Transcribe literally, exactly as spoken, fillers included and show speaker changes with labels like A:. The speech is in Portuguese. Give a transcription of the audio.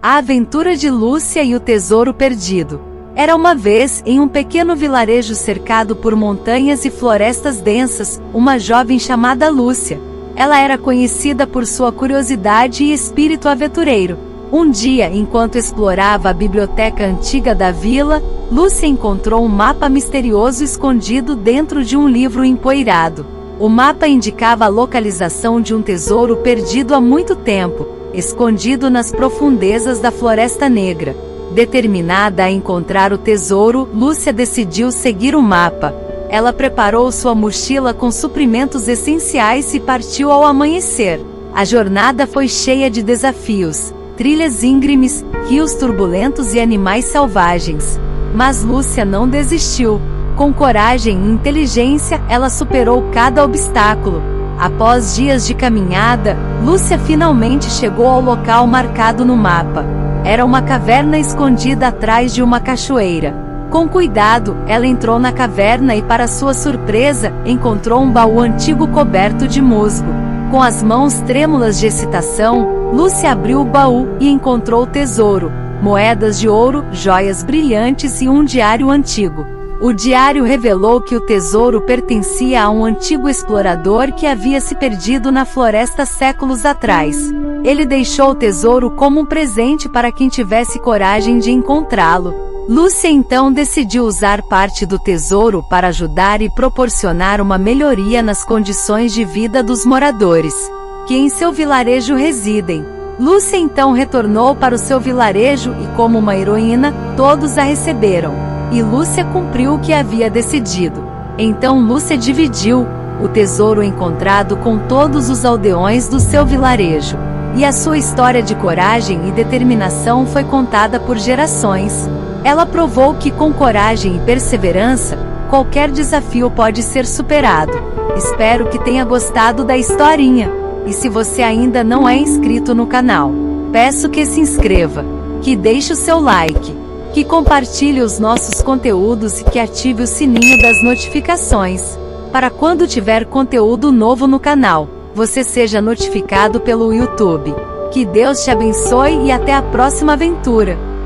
A: A aventura de Lúcia e o tesouro perdido. Era uma vez, em um pequeno vilarejo cercado por montanhas e florestas densas, uma jovem chamada Lúcia. Ela era conhecida por sua curiosidade e espírito aventureiro. Um dia, enquanto explorava a biblioteca antiga da vila, Lúcia encontrou um mapa misterioso escondido dentro de um livro empoeirado. O mapa indicava a localização de um tesouro perdido há muito tempo, escondido nas profundezas da Floresta Negra. Determinada a encontrar o tesouro, Lúcia decidiu seguir o mapa. Ela preparou sua mochila com suprimentos essenciais e partiu ao amanhecer. A jornada foi cheia de desafios, trilhas íngremes, rios turbulentos e animais selvagens. Mas Lúcia não desistiu. Com coragem e inteligência, ela superou cada obstáculo. Após dias de caminhada, Lúcia finalmente chegou ao local marcado no mapa. Era uma caverna escondida atrás de uma cachoeira. Com cuidado, ela entrou na caverna e, para sua surpresa, encontrou um baú antigo coberto de musgo. Com as mãos trêmulas de excitação, Lúcia abriu o baú e encontrou o tesouro: moedas de ouro, joias brilhantes e um diário antigo. O diário revelou que o tesouro pertencia a um antigo explorador que havia se perdido na floresta séculos atrás. Ele deixou o tesouro como um presente para quem tivesse coragem de encontrá-lo. Lúcia então decidiu usar parte do tesouro para ajudar e proporcionar uma melhoria nas condições de vida dos moradores que em seu vilarejo residem. Lúcia então retornou para o seu vilarejo e, como uma heroína, todos a receberam. E Lúcia cumpriu o que havia decidido. Então Lúcia dividiu o tesouro encontrado com todos os aldeões do seu vilarejo. E a sua história de coragem e determinação foi contada por gerações. Ela provou que, com coragem e perseverança, qualquer desafio pode ser superado. Espero que tenha gostado da historinha. E se você ainda não é inscrito no canal, peço que se inscreva, que deixe o seu like, que compartilhe os nossos conteúdos e que ative o sininho das notificações, para quando tiver conteúdo novo no canal, você seja notificado pelo YouTube. Que Deus te abençoe e até a próxima aventura!